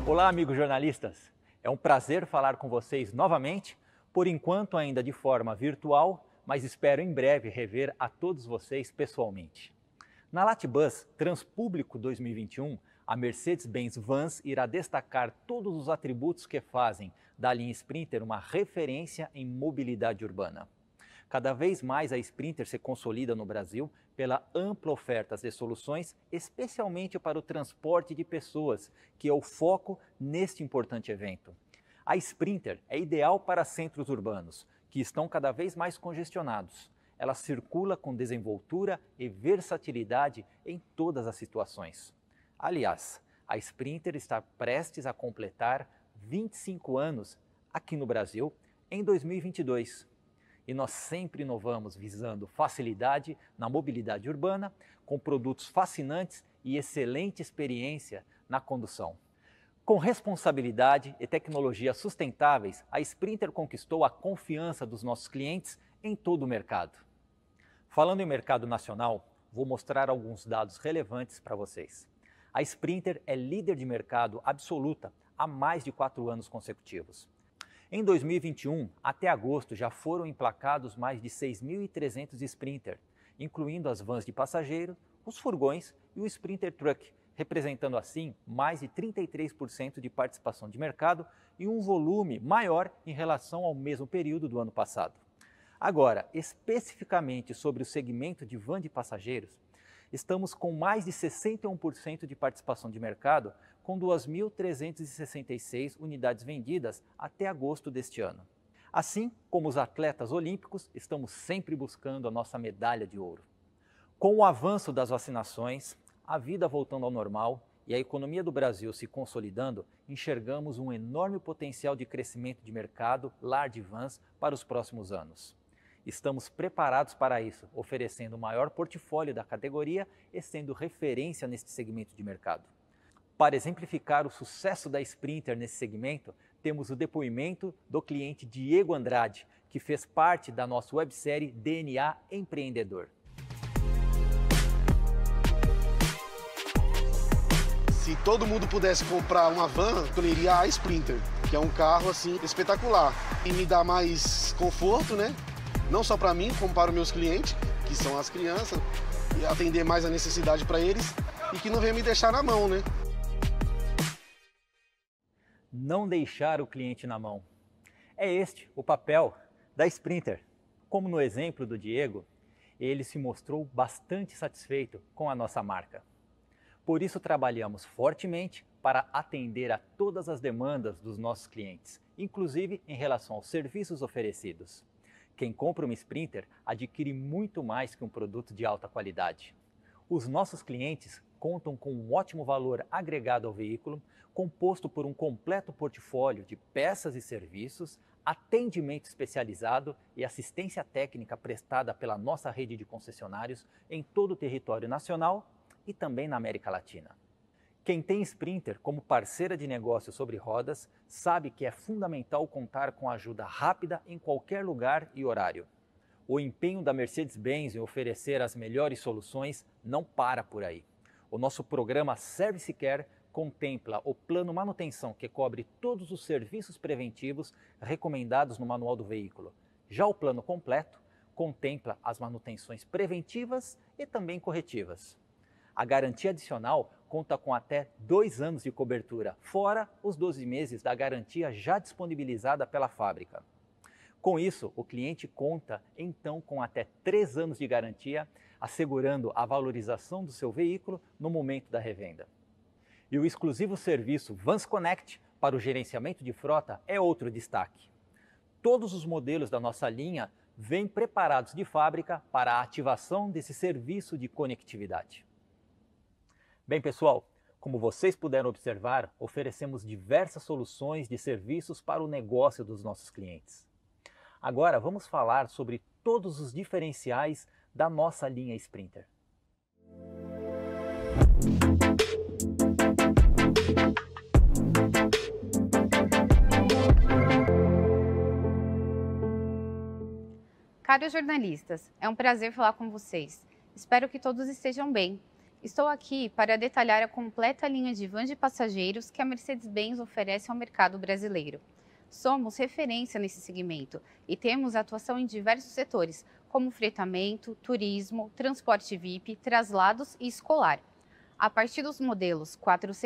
Olá, amigos jornalistas. É um prazer falar com vocês novamente, por enquanto ainda de forma virtual, mas espero em breve rever a todos vocês pessoalmente. Na Latibus Transpúblico 2021, a Mercedes-Benz Vans irá destacar todos os atributos que fazem da linha Sprinter uma referência em mobilidade urbana. Cada vez mais a Sprinter se consolida no Brasil pela ampla oferta de soluções, especialmente para o transporte de pessoas, que é o foco neste importante evento. A Sprinter é ideal para centros urbanos, que estão cada vez mais congestionados. Ela circula com desenvoltura e versatilidade em todas as situações. Aliás, a Sprinter está prestes a completar 25 anos aqui no Brasil em 2022. E nós sempre inovamos visando facilidade na mobilidade urbana, com produtos fascinantes e excelente experiência na condução. Com responsabilidade e tecnologias sustentáveis, a Sprinter conquistou a confiança dos nossos clientes em todo o mercado. Falando em mercado nacional, vou mostrar alguns dados relevantes para vocês. A Sprinter é líder de mercado absoluta há mais de 4 anos consecutivos. Em 2021, até agosto, já foram emplacados mais de 6.300 Sprinter, incluindo as vans de passageiro, os furgões e o Sprinter Truck, representando assim mais de 33% de participação de mercado e um volume maior em relação ao mesmo período do ano passado. Agora, especificamente sobre o segmento de van de passageiros, estamos com mais de 61% de participação de mercado, com 2.366 unidades vendidas até agosto deste ano. Assim como os atletas olímpicos, estamos sempre buscando a nossa medalha de ouro. Com o avanço das vacinações, a vida voltando ao normal e a economia do Brasil se consolidando, enxergamos um enorme potencial de crescimento de mercado lar de vans para os próximos anos. Estamos preparados para isso, oferecendo o maior portfólio da categoria e sendo referência neste segmento de mercado. Para exemplificar o sucesso da Sprinter nesse segmento, temos o depoimento do cliente Diego Andrade, que fez parte da nossa websérie DNA Empreendedor. Se todo mundo pudesse comprar uma van, eu iria a Sprinter, que é um carro assim espetacular e me dá mais conforto, né? Não só para mim, como para os meus clientes, que são as crianças, e atender mais a necessidade para eles e que não venha me deixar na mão, né? Não deixar o cliente na mão. É este o papel da Sprinter. Como no exemplo do Diego, ele se mostrou bastante satisfeito com a nossa marca. Por isso trabalhamos fortemente para atender a todas as demandas dos nossos clientes, inclusive em relação aos serviços oferecidos. Quem compra uma Sprinter adquire muito mais que um produto de alta qualidade. Os nossos clientes contam com um ótimo valor agregado ao veículo, composto por um completo portfólio de peças e serviços, atendimento especializado e assistência técnica prestada pela nossa rede de concessionários em todo o território nacional e também na América Latina. Quem tem Sprinter como parceira de negócio sobre rodas sabe que é fundamental contar com ajuda rápida em qualquer lugar e horário. O empenho da Mercedes-Benz em oferecer as melhores soluções não para por aí. O nosso programa Service Care contempla o plano manutenção que cobre todos os serviços preventivos recomendados no manual do veículo. Já o plano completo contempla as manutenções preventivas e também corretivas. A garantia adicional conta com até 2 anos de cobertura, fora os 12 meses da garantia já disponibilizada pela fábrica. Com isso, o cliente conta então com até 3 anos de garantia, assegurando a valorização do seu veículo no momento da revenda. E o exclusivo serviço Vans Connect para o gerenciamento de frota é outro destaque. Todos os modelos da nossa linha vêm preparados de fábrica para a ativação desse serviço de conectividade. Bem, pessoal, como vocês puderam observar, oferecemos diversas soluções de serviços para o negócio dos nossos clientes. Agora vamos falar sobre todos os diferenciais da nossa linha Sprinter. Caros jornalistas, é um prazer falar com vocês. Espero que todos estejam bem. Estou aqui para detalhar a completa linha de vans de passageiros que a Mercedes-Benz oferece ao mercado brasileiro. Somos referência nesse segmento e temos atuação em diversos setores, como fretamento, turismo, transporte VIP, traslados e escolar. A partir dos modelos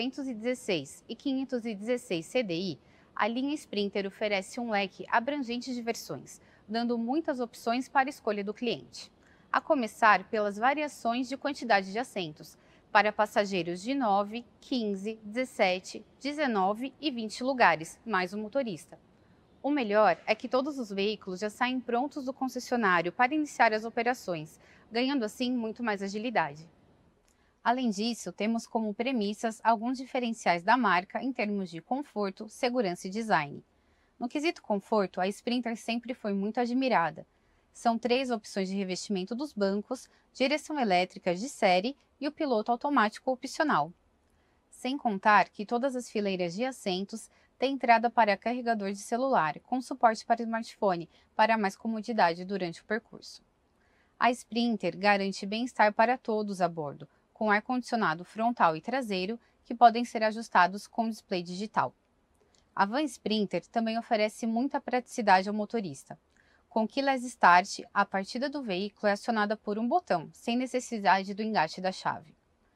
416 e 516 CDI, a linha Sprinter oferece um leque abrangente de versões, dando muitas opções para a escolha do cliente. A começar pelas variações de quantidade de assentos, para passageiros de 9, 15, 17, 19 e 20 lugares, mais o motorista. O melhor é que todos os veículos já saem prontos do concessionário para iniciar as operações, ganhando assim muito mais agilidade. Além disso, temos como premissas alguns diferenciais da marca em termos de conforto, segurança e design. No quesito conforto, a Sprinter sempre foi muito admirada. São 3 opções de revestimento dos bancos, direção elétrica de série e o piloto automático opcional. Sem contar que todas as fileiras de assentos têm entrada para carregador de celular, com suporte para smartphone, para mais comodidade durante o percurso. A Sprinter garante bem-estar para todos a bordo, com ar-condicionado frontal e traseiro, que podem ser ajustados com display digital. A van Sprinter também oferece muita praticidade ao motorista. Com Keyless Start, a partida do veículo é acionada por um botão, sem necessidade do engate da chave.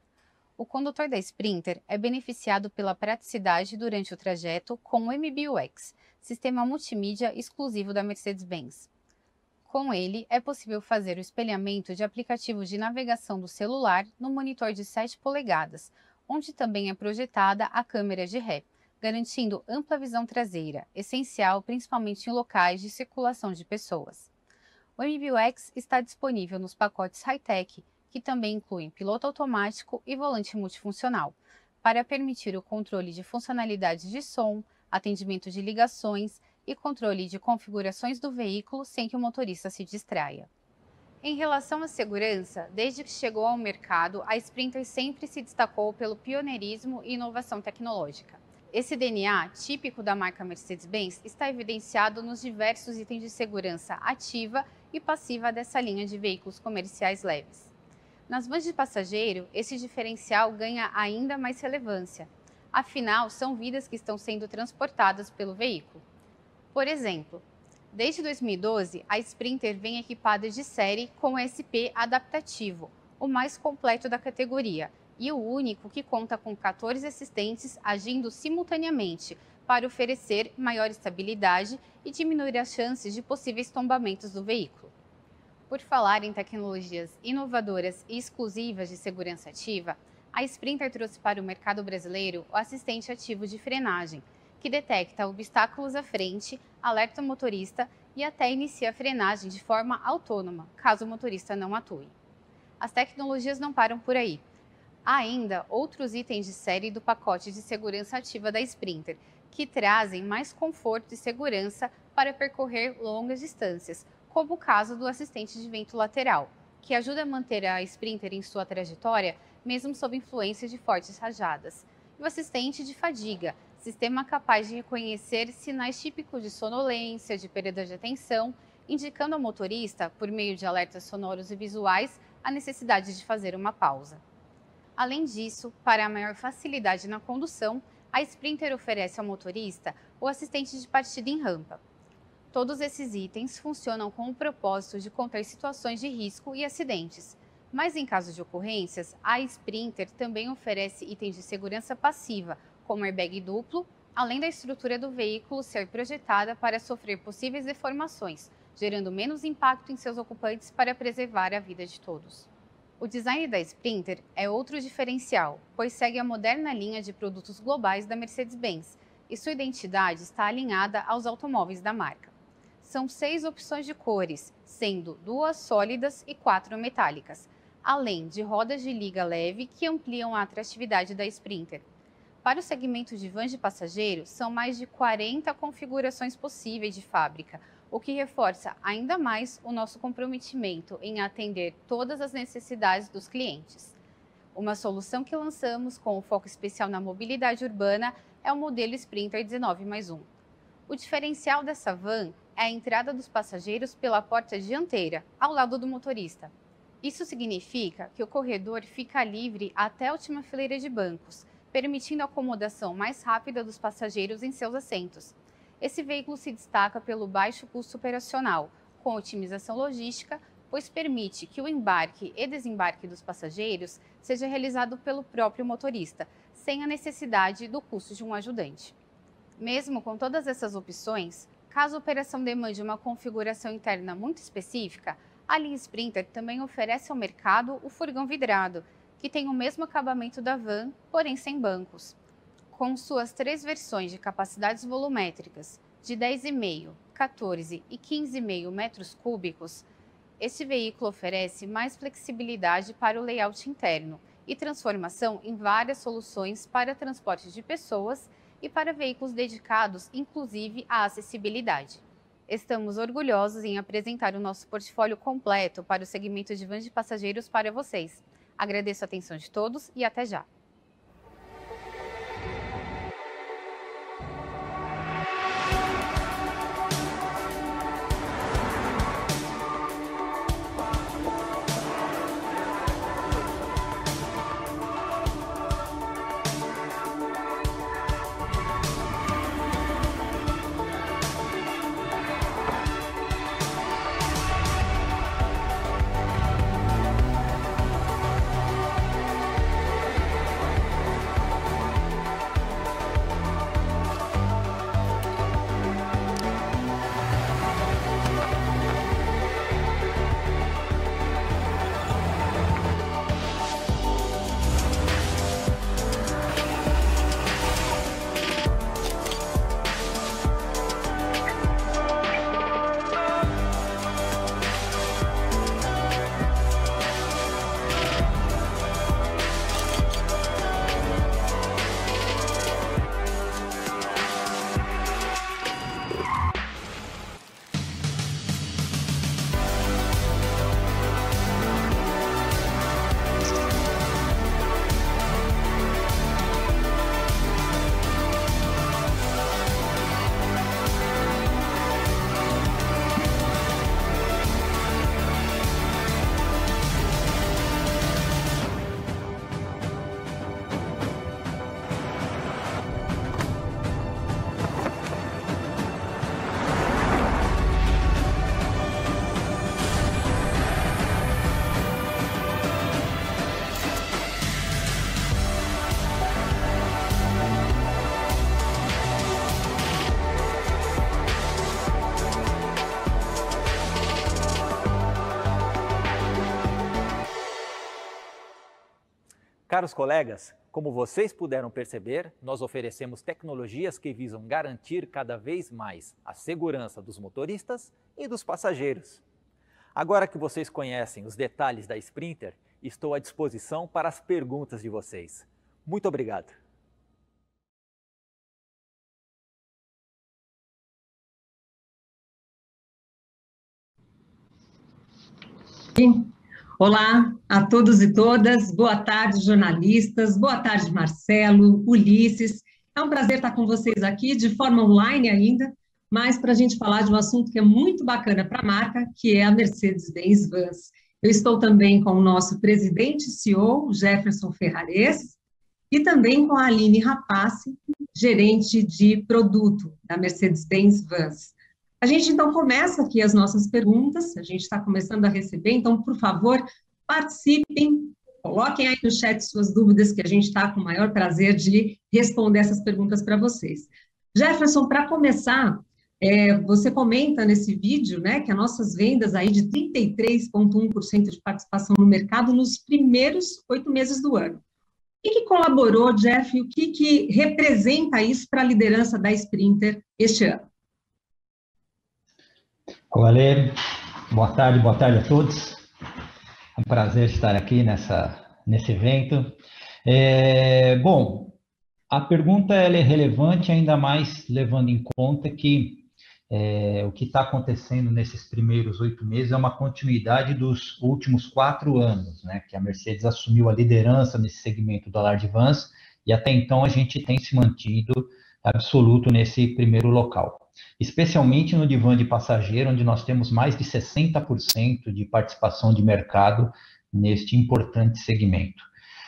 O condutor da Sprinter é beneficiado pela praticidade durante o trajeto com o MBUX, sistema multimídia exclusivo da Mercedes-Benz. Com ele, é possível fazer o espelhamento de aplicativos de navegação do celular no monitor de 7 polegadas, onde também é projetada a câmera de ré, garantindo ampla visão traseira, essencial principalmente em locais de circulação de pessoas. O MBUX está disponível nos pacotes high-tech, que também incluem piloto automático e volante multifuncional, para permitir o controle de funcionalidades de som, atendimento de ligações e controle de configurações do veículo sem que o motorista se distraia. Em relação à segurança, desde que chegou ao mercado, a Sprinter sempre se destacou pelo pioneirismo e inovação tecnológica. Esse DNA, típico da marca Mercedes-Benz, está evidenciado nos diversos itens de segurança ativa e passiva dessa linha de veículos comerciais leves. Nas vans de passageiro, esse diferencial ganha ainda mais relevância. Afinal, são vidas que estão sendo transportadas pelo veículo. Por exemplo, desde 2012, a Sprinter vem equipada de série com o SP adaptativo, o mais completo da categoria, e o único que conta com 14 assistentes agindo simultaneamente para oferecer maior estabilidade e diminuir as chances de possíveis tombamentos do veículo. Por falar em tecnologias inovadoras e exclusivas de segurança ativa, a Sprinter trouxe para o mercado brasileiro o assistente ativo de frenagem, que detecta obstáculos à frente, alerta o motorista e até inicia a frenagem de forma autônoma, caso o motorista não atue. As tecnologias não param por aí. Há ainda outros itens de série do pacote de segurança ativa da Sprinter, que trazem mais conforto e segurança para percorrer longas distâncias, como o caso do assistente de vento lateral, que ajuda a manter a Sprinter em sua trajetória, mesmo sob influência de fortes rajadas. E o assistente de fadiga, sistema capaz de reconhecer sinais típicos de sonolência, de perda de atenção, indicando ao motorista, por meio de alertas sonoros e visuais, a necessidade de fazer uma pausa. Além disso, para a maior facilidade na condução, a Sprinter oferece ao motorista o assistente de partida em rampa. Todos esses itens funcionam com o propósito de conter situações de risco e acidentes, mas em caso de ocorrências, a Sprinter também oferece itens de segurança passiva, como airbag duplo, além da estrutura do veículo ser projetada para sofrer possíveis deformações, gerando menos impacto em seus ocupantes para preservar a vida de todos. O design da Sprinter é outro diferencial, pois segue a moderna linha de produtos globais da Mercedes-Benz e sua identidade está alinhada aos automóveis da marca. São 6 opções de cores, sendo 2 sólidas e 4 metálicas, além de rodas de liga leve que ampliam a atratividade da Sprinter. Para o segmento de vans de passageiro, são mais de 40 configurações possíveis de fábrica, o que reforça ainda mais o nosso comprometimento em atender todas as necessidades dos clientes. Uma solução que lançamos com o foco especial na mobilidade urbana é o modelo Sprinter 19+1. O diferencial dessa van é a entrada dos passageiros pela porta dianteira, ao lado do motorista. Isso significa que o corredor fica livre até a última fileira de bancos, permitindo a acomodação mais rápida dos passageiros em seus assentos. Esse veículo se destaca pelo baixo custo operacional, com otimização logística, pois permite que o embarque e desembarque dos passageiros seja realizado pelo próprio motorista, sem a necessidade do custo de um ajudante. Mesmo com todas essas opções, caso a operação demande uma configuração interna muito específica, a linha Sprinter também oferece ao mercado o furgão vidrado, que tem o mesmo acabamento da van, porém sem bancos. Com suas 3 versões de capacidades volumétricas, de 10,5, 14 e 15,5 metros cúbicos, este veículo oferece mais flexibilidade para o layout interno e transformação em várias soluções para transporte de pessoas e para veículos dedicados, inclusive à acessibilidade. Estamos orgulhosos em apresentar o nosso portfólio completo para o segmento de vans de passageiros para vocês. Agradeço a atenção de todos e até já! Caros colegas, como vocês puderam perceber, nós oferecemos tecnologias que visam garantir cada vez mais a segurança dos motoristas e dos passageiros. Agora que vocês conhecem os detalhes da Sprinter, estou à disposição para as perguntas de vocês. Muito obrigado. Olá a todos e todas, boa tarde jornalistas, boa tarde Marcelo, Ulisses, é um prazer estar com vocês aqui de forma online ainda, mas para a gente falar de um assunto que é muito bacana para a marca, que é a Mercedes-Benz Vans. Eu estou também com o nosso presidente e CEO, Jefferson Ferrares, e também com a Aline Rapace, gerente de produto da Mercedes-Benz Vans. A gente, então, começa aqui as nossas perguntas, a gente está começando a receber, então, por favor, participem, coloquem aí no chat suas dúvidas, que a gente está com o maior prazer de responder essas perguntas para vocês. Jefferson, para começar, você comenta nesse vídeo, né, que as nossas vendas aí de 33,1% de participação no mercado nos primeiros 8 meses do ano. O que colaborou, Jeff, e o que representa isso para a liderança da Sprinter este ano? Olá, Lê. Boa tarde a todos. É um prazer estar aqui nesse evento. Bom, a pergunta ela é relevante, ainda mais levando em conta que o que está acontecendo nesses primeiros 8 meses é uma continuidade dos últimos 4 anos, né, que a Mercedes assumiu a liderança nesse segmento do alar de vans, e até então a gente tem se mantido absoluto nesse primeiro local. Especialmente no divã de passageiro, onde nós temos mais de 60% de participação de mercado neste importante segmento.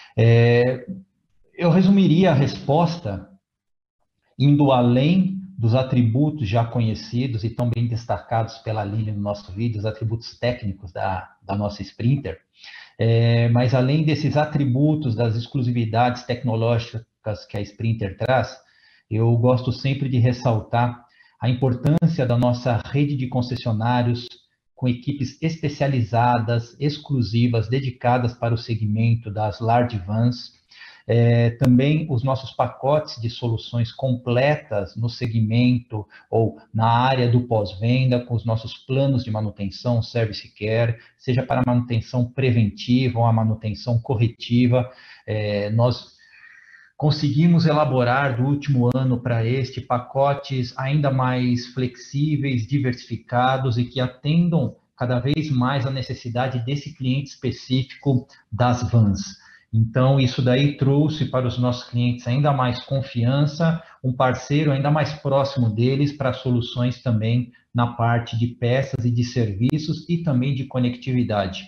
Eu resumiria a resposta indo além dos atributos já conhecidos e tão bem destacados pela Aline no nosso vídeo, os atributos técnicos da nossa Sprinter, mas além desses atributos, das exclusividades tecnológicas que a Sprinter traz, eu gosto sempre de ressaltar a importância da nossa rede de concessionários com equipes especializadas, exclusivas, dedicadas para o segmento das large vans. Também os nossos pacotes de soluções completas no segmento ou na área do pós-venda, com os nossos planos de manutenção, service care, seja para a manutenção preventiva ou a manutenção corretiva. Nós conseguimos elaborar do último ano para este pacotes ainda mais flexíveis, diversificados e que atendam cada vez mais a necessidade desse cliente específico das vans. Então, isso daí trouxe para os nossos clientes ainda mais confiança, um parceiro ainda mais próximo deles para soluções também na parte de peças e de serviços e também de conectividade.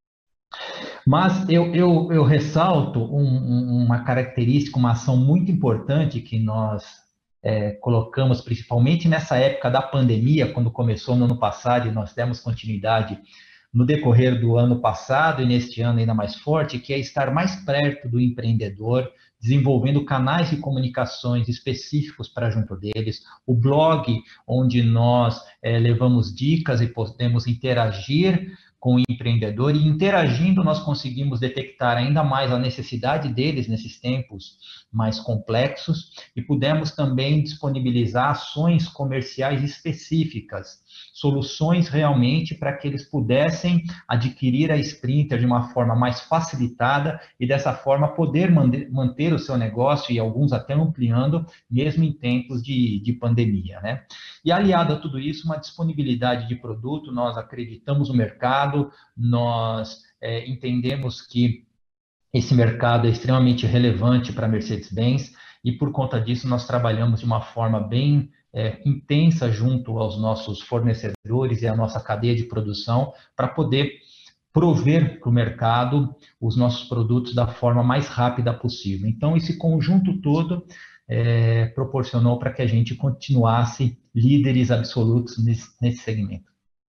Mas eu ressalto uma característica, uma ação muito importante que nós colocamos, principalmente nessa época da pandemia, quando começou no ano passado e nós demos continuidade no decorrer do ano passado e neste ano ainda mais forte, que é estar mais perto do empreendedor, desenvolvendo canais de comunicações específicos para junto deles, o blog, onde nós levamos dicas e podemos interagir com o empreendedor, e interagindo nós conseguimos detectar ainda mais a necessidade deles nesses tempos mais complexos, e pudemos também disponibilizar ações comerciais específicas, soluções realmente para que eles pudessem adquirir a Sprinter de uma forma mais facilitada e dessa forma poder manter o seu negócio e alguns até ampliando, mesmo em tempos de pandemia, né? E aliado a tudo isso, uma disponibilidade de produto, nós acreditamos no mercado, nós entendemos que esse mercado é extremamente relevante para a Mercedes-Benz e por conta disso nós trabalhamos de uma forma bem intensa junto aos nossos fornecedores e à nossa cadeia de produção para poder prover para o mercado os nossos produtos da forma mais rápida possível. Então, esse conjunto todo proporcionou para que a gente continuasse líderes absolutos nesse segmento.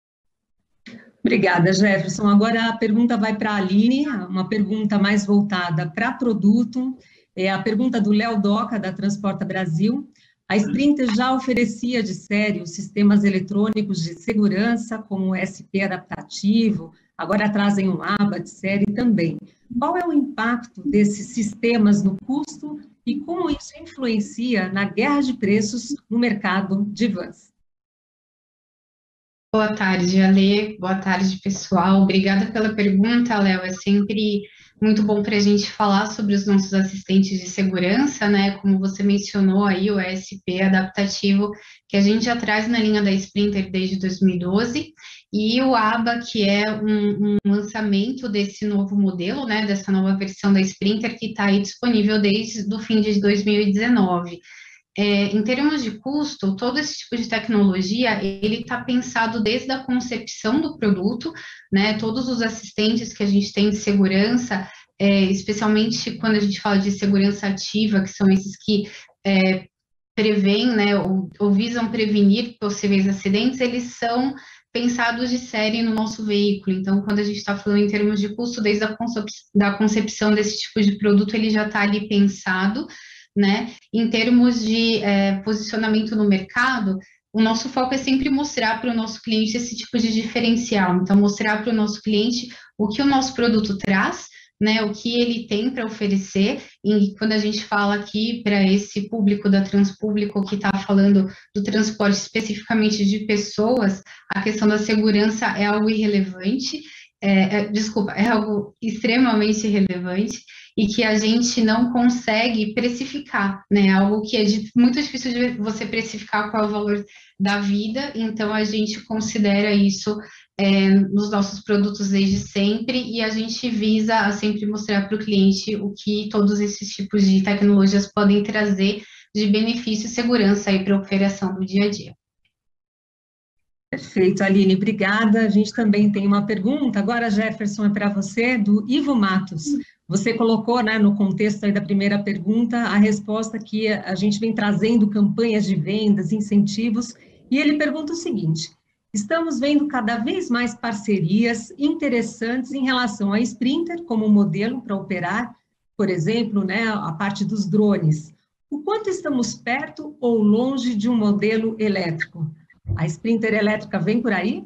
Obrigada, Jefferson. Agora a pergunta vai para a Aline, uma pergunta mais voltada para produto. É a pergunta do Léo Doca, da Transporta Brasil. A Sprinter já oferecia de série os sistemas eletrônicos de segurança, como o SP adaptativo, agora trazem um ABA de série também. Qual é o impacto desses sistemas no custo e como isso influencia na guerra de preços no mercado de vans? Boa tarde, Ale. Boa tarde, pessoal. Obrigada pela pergunta, Léo. É sempre muito bom para a gente falar sobre os nossos assistentes de segurança, né? Como você mencionou aí, o ESP adaptativo, que a gente já traz na linha da Sprinter desde 2012, e o ABA, que é um lançamento desse novo modelo, né? Dessa nova versão da Sprinter, que está aí disponível desde o fim de 2019. Em termos de custo, todo esse tipo de tecnologia, ele está pensado desde a concepção do produto, né, todos os assistentes que a gente tem de segurança, especialmente quando a gente fala de segurança ativa, que são esses que prevêem, né, ou visam prevenir possíveis acidentes, eles são pensados de série no nosso veículo. Então, quando a gente está falando em termos de custo, desde a concepção desse tipo de produto, ele já está ali pensado, né? Em termos de posicionamento no mercado, o nosso foco é sempre mostrar para o nosso cliente esse tipo de diferencial. Então, mostrar para o nosso cliente o que o nosso produto traz, né? O que ele tem para oferecer. E quando a gente fala aqui para esse público da Transpúblico que está falando do transporte especificamente de pessoas, a questão da segurança é algo irrelevante. É algo extremamente relevante e que a gente não consegue precificar, né? Algo que é muito difícil de você precificar qual é o valor da vida, então a gente considera isso nos nossos produtos desde sempre e a gente visa a sempre mostrar para o cliente o que todos esses tipos de tecnologias podem trazer de benefício e segurança aí para a operação do dia a dia. Perfeito, Aline, obrigada. A gente também tem uma pergunta, agora, Jefferson, é para você, do Ivo Matos. Você colocou, né, no contexto aí da primeira pergunta, a resposta que a gente vem trazendo campanhas de vendas, incentivos, e ele pergunta o seguinte: estamos vendo cada vez mais parcerias interessantes em relação à Sprinter como modelo para operar, por exemplo, né, a parte dos drones. O quanto estamos perto ou longe de um modelo elétrico? A Sprinter elétrica vem por aí?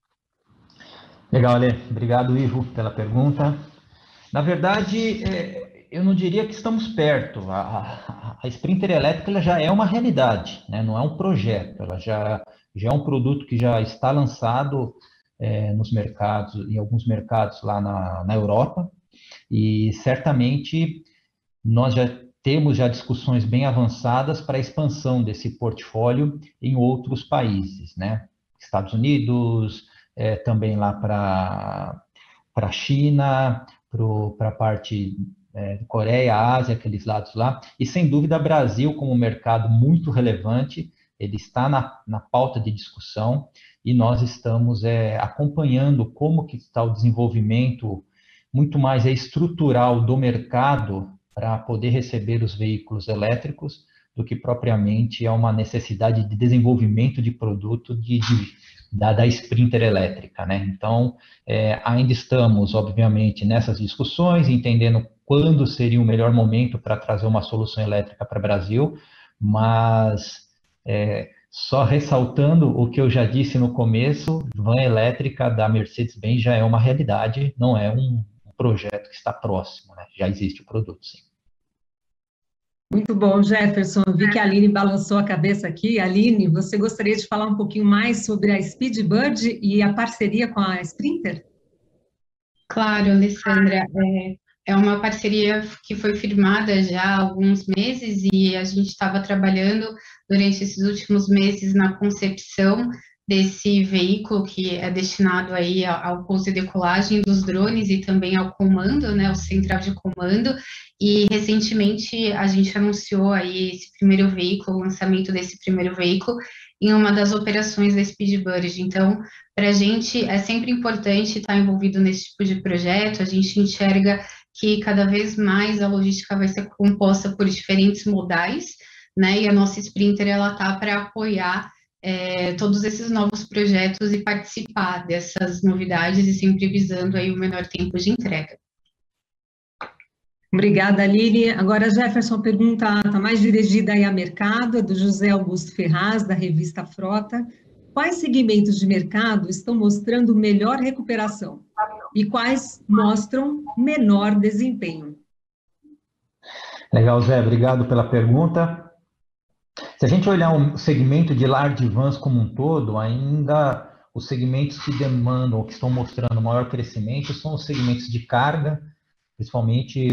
Legal, Ale. Obrigado, Ivo, pela pergunta. Na verdade, eu não diria que estamos perto. A Sprinter elétrica ela já é uma realidade, né? Não é um projeto. Ela já é um produto que já está lançado nos mercados, em alguns mercados lá na Europa. E certamente nós já temos discussões bem avançadas para a expansão desse portfólio em outros países, né? Estados Unidos, também lá para a China, para a parte Coreia, Ásia, aqueles lados lá. E, sem dúvida, Brasil como mercado muito relevante, ele está na pauta de discussão e nós estamos acompanhando como que está o desenvolvimento muito mais estrutural do mercado para poder receber os veículos elétricos do que propriamente uma necessidade de desenvolvimento de produto da Sprinter elétrica, né? Então, ainda estamos, obviamente, nessas discussões, entendendo quando seria o melhor momento para trazer uma solução elétrica para o Brasil, mas só ressaltando o que eu já disse no começo, van elétrica da Mercedes-Benz já é uma realidade, não é um projeto que está próximo, né? Já existe o produto, sim. Muito bom, Jefferson. Eu vi que a Aline balançou a cabeça aqui. Aline, você gostaria de falar um pouquinho mais sobre a Speedbird e a parceria com a Sprinter? Claro, Alessandra, é uma parceria que foi firmada já há alguns meses e a gente estava trabalhando durante esses últimos meses na concepção desse veículo que é destinado aí ao pouso e decolagem dos drones e também ao comando, né, o central de comando, e recentemente a gente anunciou aí esse primeiro veículo, o lançamento desse primeiro veículo em uma das operações da Speedbird. Então, para a gente é sempre importante estar envolvido nesse tipo de projeto, a gente enxerga que cada vez mais a logística vai ser composta por diferentes modais, né, e a nossa Sprinter, ela está para apoiar todos esses novos projetos e participar dessas novidades e sempre visando aí o menor tempo de entrega. Obrigada, Aline. Agora, Jefferson, a pergunta está mais dirigida aí a mercado, é do José Augusto Ferraz, da revista Frota. Quais segmentos de mercado estão mostrando melhor recuperação e quais mostram menor desempenho? Legal, Zé, obrigado pela pergunta. Se a gente olhar o segmento de large vans como um todo, ainda os segmentos que demandam, ou que estão mostrando maior crescimento, são os segmentos de carga, principalmente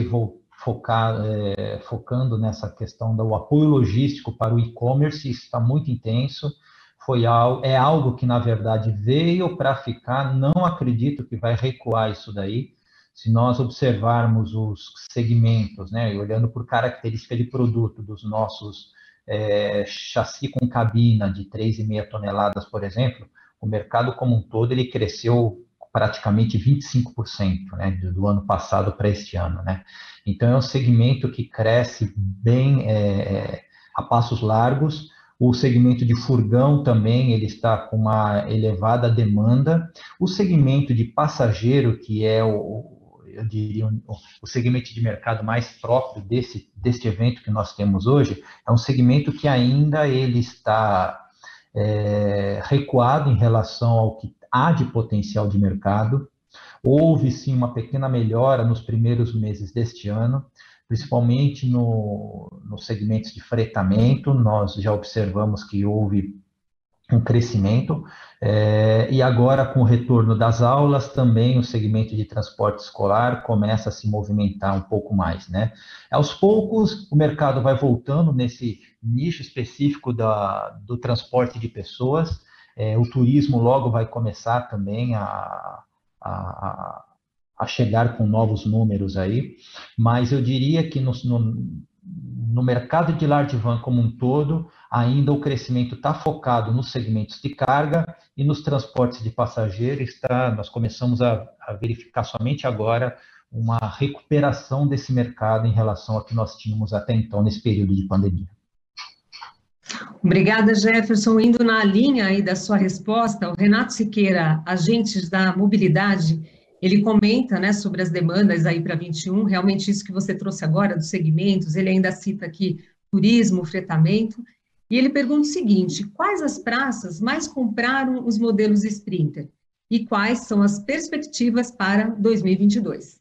focando nessa questão do apoio logístico para o e-commerce. Isso está muito intenso. É algo que, na verdade, veio para ficar. Não acredito que vai recuar isso daí. Se nós observarmos os segmentos, né, olhando por característica de produto dos nossos chassi com cabina de 3,5 toneladas, por exemplo, o mercado como um todo ele cresceu praticamente 25%, né, do ano passado para este ano, né? Então é um segmento que cresce bem a passos largos. O segmento de furgão também ele está com uma elevada demanda. O segmento de passageiro, que é eu diria, o segmento de mercado mais próprio deste evento que nós temos hoje, é um segmento que ainda ele está recuado em relação ao que há de potencial de mercado. Houve, sim, uma pequena melhora nos primeiros meses deste ano, principalmente nos segmentos de fretamento. Nós já observamos que houve um crescimento, e agora com o retorno das aulas também o segmento de transporte escolar começa a se movimentar um pouco mais, né? Aos poucos o mercado vai voltando nesse nicho específico do transporte de pessoas, o turismo logo vai começar também a chegar com novos números aí, mas eu diria que no mercado de large van como um todo, ainda o crescimento está focado nos segmentos de carga e nos transportes de passageiros. Nós começamos a verificar somente agora uma recuperação desse mercado em relação ao que nós tínhamos até então nesse período de pandemia. Obrigada, Jefferson. Indo na linha aí da sua resposta, o Renato Siqueira, agentes da mobilidade, ele comenta, né, sobre as demandas aí para 21, realmente isso que você trouxe agora dos segmentos, ele ainda cita aqui turismo, fretamento, e ele pergunta o seguinte: quais as praças mais compraram os modelos Sprinter e quais são as perspectivas para 2022?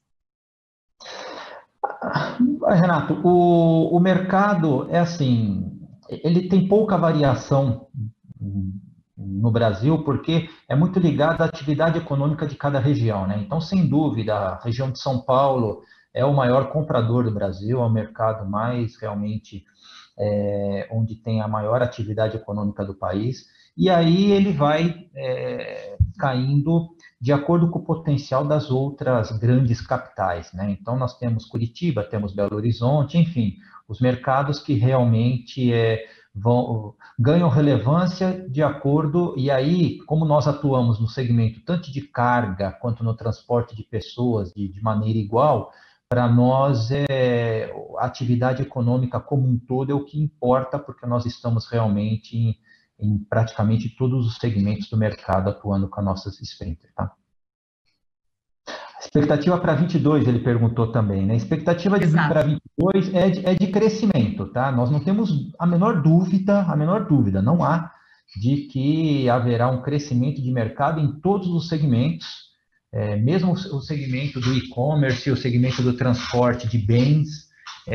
Renato, o mercado é assim, ele tem pouca variação no Brasil, porque é muito ligado à atividade econômica de cada região, né? Então, sem dúvida, a região de São Paulo é o maior comprador do Brasil, é o mercado mais realmente onde tem a maior atividade econômica do país, e aí ele vai caindo de acordo com o potencial das outras grandes capitais, né? Então, nós temos Curitiba, temos Belo Horizonte, enfim, os mercados que realmente ganham relevância de acordo, e aí, como nós atuamos no segmento tanto de carga quanto no transporte de pessoas de maneira igual, para nós a atividade econômica como um todo é o que importa, porque nós estamos realmente em praticamente todos os segmentos do mercado atuando com as nossas Sprinter, tá? A expectativa para 22, ele perguntou também, né? A expectativa para 22 é de crescimento, tá? Nós não temos a menor dúvida, não há, de que haverá um crescimento de mercado em todos os segmentos, mesmo o segmento do e-commerce, o segmento do transporte de bens,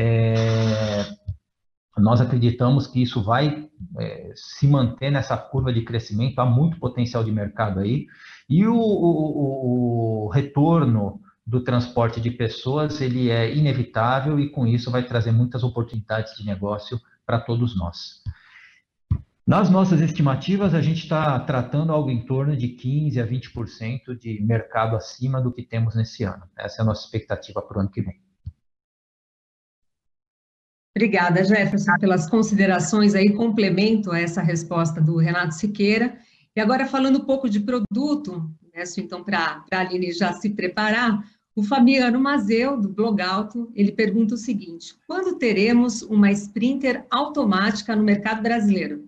nós acreditamos que isso vai se manter nessa curva de crescimento, há muito potencial de mercado aí, e o retorno do transporte de pessoas, ele é inevitável e com isso vai trazer muitas oportunidades de negócio para todos nós. Nas nossas estimativas, a gente está tratando algo em torno de 15% a 20% de mercado acima do que temos nesse ano. Essa é a nossa expectativa para o ano que vem. Obrigada, Jefferson, pelas considerações aí, complemento a essa resposta do Renato Siqueira. E agora, falando um pouco de produto, peço então para a Aline já se preparar, o Fabiano Mazeu, do Blog Alto, ele pergunta o seguinte: quando teremos uma Sprinter automática no mercado brasileiro?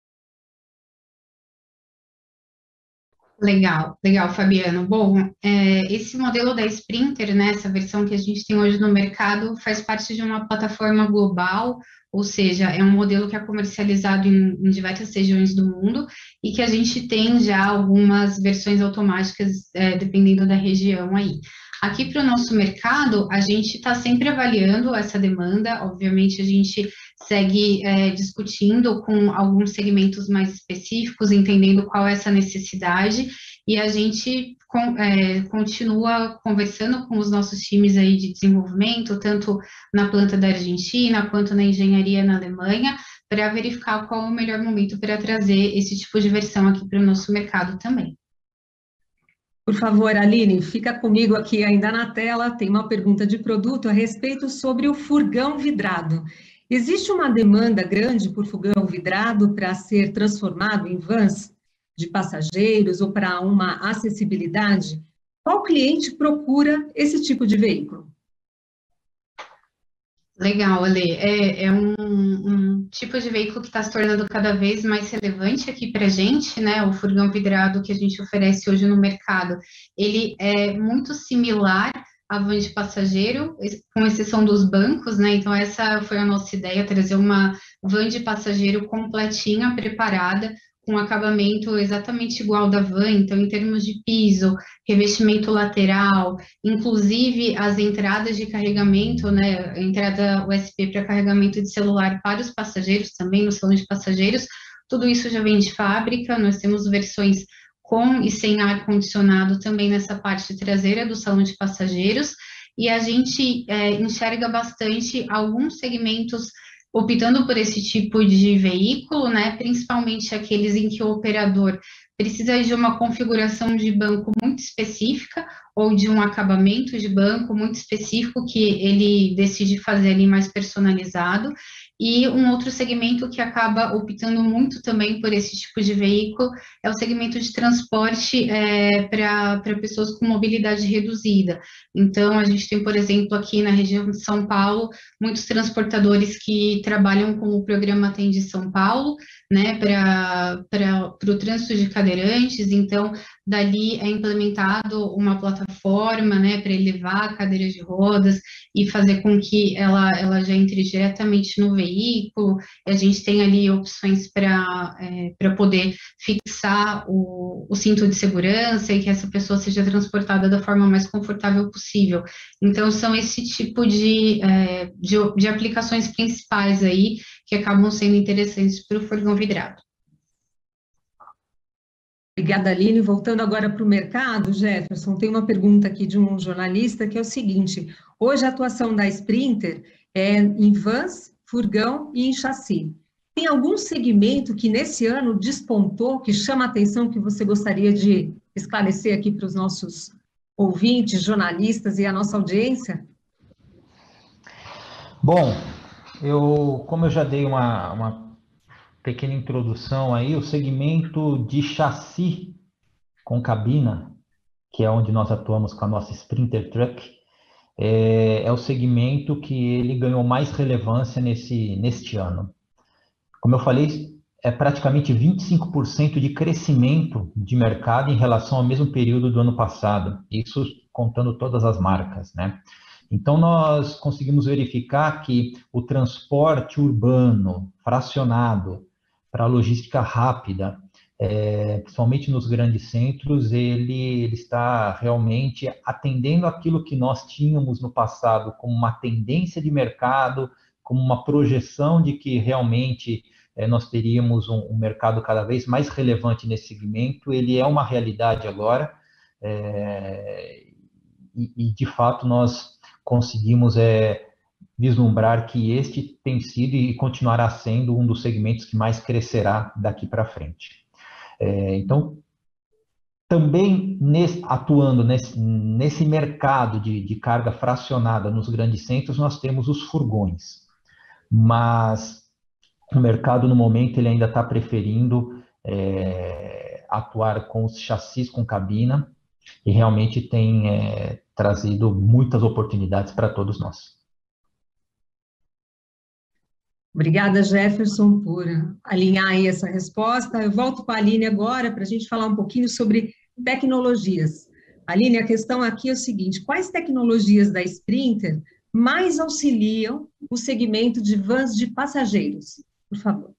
Legal, Fabiano. Bom, esse modelo da Sprinter, né, essa versão que a gente tem hoje no mercado, faz parte de uma plataforma global, ou seja, é um modelo que é comercializado em diversas regiões do mundo e que a gente tem já algumas versões automáticas, dependendo da região aí. Aqui para o nosso mercado, a gente está sempre avaliando essa demanda, obviamente a gente segue discutindo com alguns segmentos mais específicos, entendendo qual é essa necessidade, e a gente continua conversando com os nossos times aí de desenvolvimento, tanto na planta da Argentina, quanto na engenharia na Alemanha, para verificar qual é o melhor momento para trazer esse tipo de versão aqui para o nosso mercado também. Por favor, Aline, fica comigo aqui ainda na tela, tem uma pergunta de produto a respeito sobre o furgão vidrado. Existe uma demanda grande por furgão vidrado para ser transformado em vans de passageiros ou para uma acessibilidade? Qual cliente procura esse tipo de veículo? Legal, Ale. É um tipo de veículo que está se tornando cada vez mais relevante aqui para a gente, né? O furgão vidrado que a gente oferece hoje no mercado, ele é muito similar à van de passageiro, com exceção dos bancos, né? Então, essa foi a nossa ideia, trazer uma van de passageiro completinha, preparada, com acabamento exatamente igual da van, então, em termos de piso, revestimento lateral, inclusive as entradas de carregamento, né, entrada USB para carregamento de celular para os passageiros, também no salão de passageiros, tudo isso já vem de fábrica, nós temos versões com e sem ar-condicionado também nessa parte traseira do salão de passageiros, e a gente enxerga bastante alguns segmentos optando por esse tipo de veículo, né, principalmente aqueles em que o operador precisa de uma configuração de banco muito específica ou de um acabamento de banco muito específico que ele decide fazer ali mais personalizado, E um outro segmento que acaba optando muito também por esse tipo de veículo é o segmento de transporte para pessoas com mobilidade reduzida. Então, a gente tem, por exemplo, aqui na região de São Paulo, muitos transportadores que trabalham com o programa Atende São Paulo, né, para o trânsito de cadeirantes. Então, dali é implementado uma plataforma, né, para elevar a cadeira de rodas e fazer com que ela já entre diretamente no veículo. A gente tem ali opções para poder fixar o cinto de segurança e que essa pessoa seja transportada da forma mais confortável possível. Então, são esse tipo de aplicações principais aí que acabam sendo interessantes para o furgão vidrado. Obrigada, Aline. Voltando agora para o mercado, Jefferson, tem uma pergunta aqui de um jornalista que é o seguinte: hoje a atuação da Sprinter é em vans, furgão e em chassi. Tem algum segmento que nesse ano despontou, que chama a atenção, que você gostaria de esclarecer aqui para os nossos ouvintes, jornalistas e a nossa audiência? Bom, como eu já dei uma pequena introdução aí, o segmento de chassi com cabina, que é onde nós atuamos com a nossa Sprinter Truck, é o segmento que ele ganhou mais relevância neste ano. Como eu falei, é praticamente 25% de crescimento de mercado em relação ao mesmo período do ano passado, isso contando todas as marcas, né? Então, nós conseguimos verificar que o transporte urbano fracionado para a logística rápida, principalmente nos grandes centros, ele está realmente atendendo aquilo que nós tínhamos no passado como uma tendência de mercado, como uma projeção de que realmente nós teríamos um mercado cada vez mais relevante nesse segmento. Ele é uma realidade agora, e de fato nós conseguimos vislumbrar que este tem sido e continuará sendo um dos segmentos que mais crescerá daqui para frente. Então, também atuando nesse mercado de carga fracionada nos grandes centros, nós temos os furgões, mas o mercado no momento ele ainda está preferindo atuar com os chassis com cabina, e realmente tem trazido muitas oportunidades para todos nós. Obrigada, Jefferson, por alinhar aí essa resposta. Eu volto para a Aline agora para a gente falar um pouquinho sobre tecnologias. Aline, a questão aqui é o seguinte: quais tecnologias da Sprinter mais auxiliam o segmento de vans de passageiros? Por favor.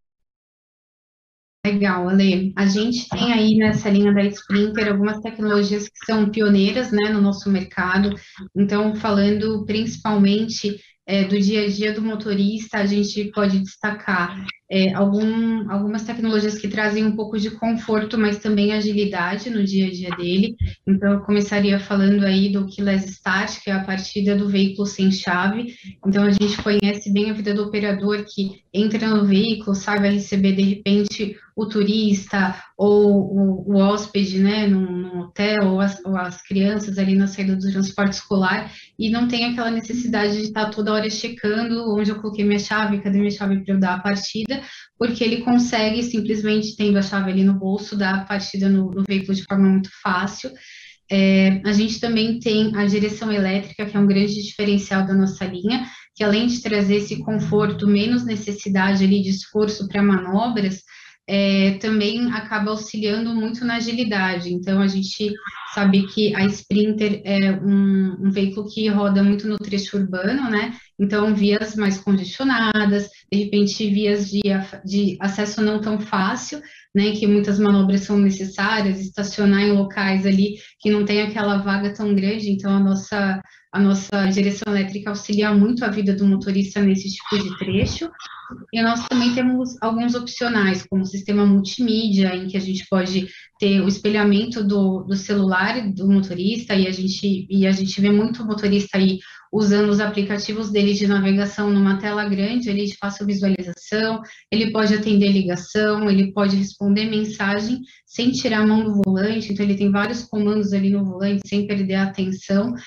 Legal, Ale. A gente tem aí nessa linha da Sprinter algumas tecnologias que são pioneiras, né, no nosso mercado. Então, falando principalmente do dia a dia do motorista, a gente pode destacar algumas tecnologias que trazem um pouco de conforto, mas também agilidade no dia a dia dele. Então, eu começaria falando aí do Keyless Start, que é a partida do veículo sem chave. Então, a gente conhece bem a vida do operador que entra no veículo, sai, vai receber, de repente, o turista ou o hóspede, né, no hotel, ou as crianças ali na saída do transporte escolar, e não tem aquela necessidade de estar toda hora checando onde eu coloquei minha chave, cadê minha chave para eu dar a partida, porque ele consegue, simplesmente tendo a chave ali no bolso, dar a partida no veículo de forma muito fácil. A gente também tem a direção elétrica, que é um grande diferencial da nossa linha, que além de trazer esse conforto, menos necessidade ali de esforço para manobras, também acaba auxiliando muito na agilidade. Então, a gente sabe que a Sprinter é um veículo que roda muito no trecho urbano, né? Então, vias mais congestionadas, de repente, vias de acesso não tão fácil, né? Que muitas manobras são necessárias, estacionar em locais ali que não tem aquela vaga tão grande. Então, a nossa direção elétrica auxilia muito a vida do motorista nesse tipo de trecho. E nós também temos alguns opcionais, como o sistema multimídia, em que a gente pode ter o espelhamento do celular do motorista, e a gente vê muito motorista aí usando os aplicativos dele de navegação numa tela grande, ali de fácil visualização. Ele pode atender ligação, ele pode responder mensagem sem tirar a mão do volante, então ele tem vários comandos ali no volante, sem perder a atenção.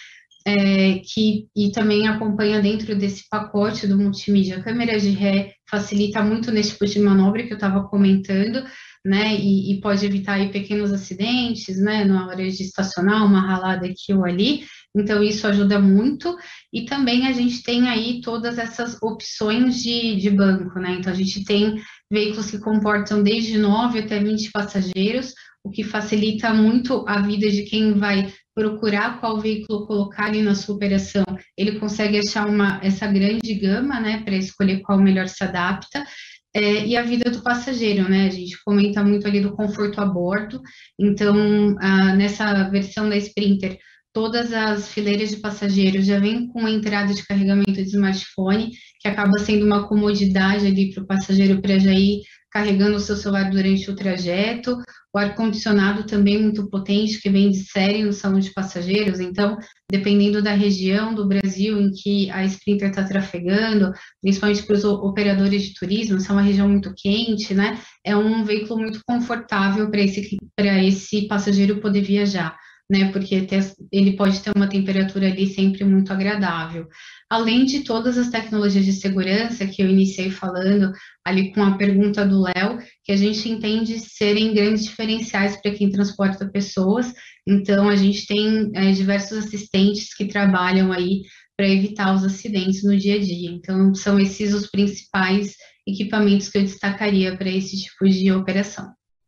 e também acompanha dentro desse pacote do multimídia, câmera de ré facilita muito nesse tipo de manobra que eu estava comentando, né, e pode evitar aí pequenos acidentes, né, na hora de estacionar, uma ralada aqui ou ali, então isso ajuda muito, e também a gente tem aí todas essas opções de banco, né, então a gente tem veículos que comportam desde 9 até 20 passageiros, o que facilita muito a vida de quem vai procurar qual veículo colocar ali na sua operação. Ele consegue achar essa grande gama, né, para escolher qual melhor se adapta. E a vida do passageiro, né? A gente comenta muito ali do conforto a bordo. Então, nessa versão da Sprinter, todas as fileiras de passageiros já vêm com a entrada de carregamento de smartphone, que acaba sendo uma comodidade ali para o passageiro para já ir carregando o seu celular durante o trajeto. O ar-condicionado também muito potente, que vem de série no salão de passageiros. Então, dependendo da região do Brasil em que a Sprinter está trafegando, principalmente para os operadores de turismo, se é uma região muito quente, né? É um veículo muito confortável para esse passageiro poder viajar, né? Porque ele pode ter uma temperatura ali sempre muito agradável. Além de todas as tecnologias de segurança que eu iniciei falando ali com a pergunta do Léo, que a gente entende serem grandes diferenciais para quem transporta pessoas. Então, a gente tem diversos assistentes que trabalham aí para evitar os acidentes no dia a dia. Então, são esses os principais equipamentos que eu destacaria para esse tipo de operação.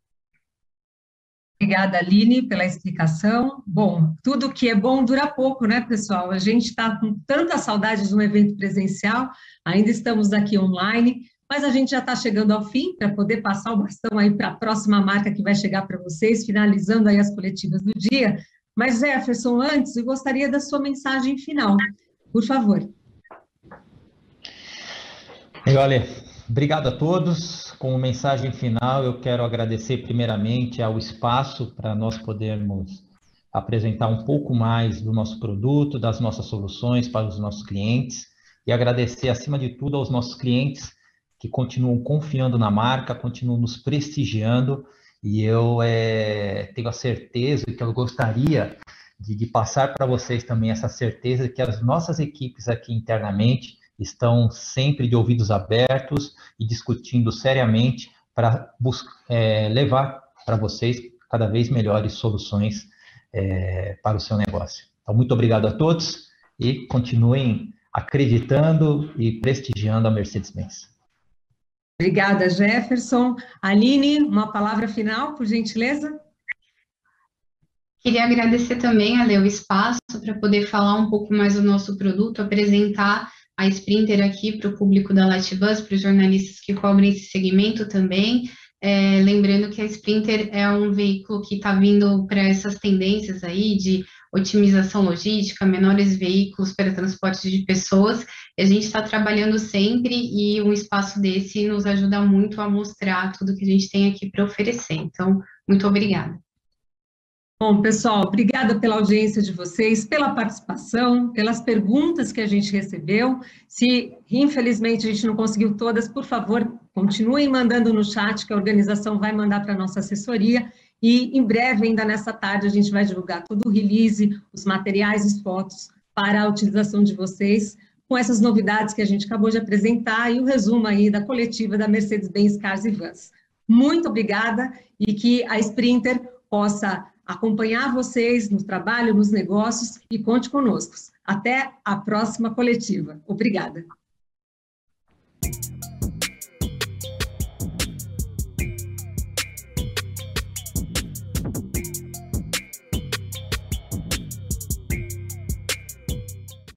Obrigada, Aline, pela explicação. Bom, tudo que é bom dura pouco, né, pessoal? A gente está com tanta saudade de um evento presencial, ainda estamos aqui online, mas a gente já está chegando ao fim para poder passar o bastão aí para a próxima marca que vai chegar para vocês, finalizando aí as coletivas do dia. Mas, Jefferson, antes, eu gostaria da sua mensagem final, por favor. Olha, obrigado a todos. Como mensagem final, eu quero agradecer primeiramente ao espaço para nós podermos apresentar um pouco mais do nosso produto, das nossas soluções para os nossos clientes e agradecer, acima de tudo, aos nossos clientes que continuam confiando na marca, continuam nos prestigiando e eu tenho a certeza que eu gostaria de passar para vocês também essa certeza que as nossas equipes aqui internamente estão sempre de ouvidos abertos e discutindo seriamente para levar para vocês cada vez melhores soluções para o seu negócio. Então, muito obrigado a todos e continuem acreditando e prestigiando a Mercedes-Benz. Obrigada, Jefferson. Aline, uma palavra final, por gentileza? Queria agradecer também, Ale, o espaço para poder falar um pouco mais do nosso produto, apresentar a Sprinter aqui para o público da Latibus, para os jornalistas que cobrem esse segmento também. Lembrando que a Sprinter é um veículo que está vindo para essas tendências aí de otimização logística, menores veículos para transporte de pessoas, e a gente está trabalhando sempre e um espaço desse nos ajuda muito a mostrar tudo que a gente tem aqui para oferecer. Então, muito obrigada. Bom, pessoal, obrigada pela audiência de vocês, pela participação, pelas perguntas que a gente recebeu. Se, infelizmente, a gente não conseguiu todas, por favor, continuem mandando no chat, que a organização vai mandar para a nossa assessoria, e em breve, ainda nessa tarde, a gente vai divulgar todo o release, os materiais e as fotos para a utilização de vocês, com essas novidades que a gente acabou de apresentar e o resumo aí da coletiva da Mercedes-Benz Cars e Vans. Muito obrigada e que a Sprinter possa acompanhar vocês no trabalho, nos negócios e conte conosco. Até a próxima coletiva. Obrigada.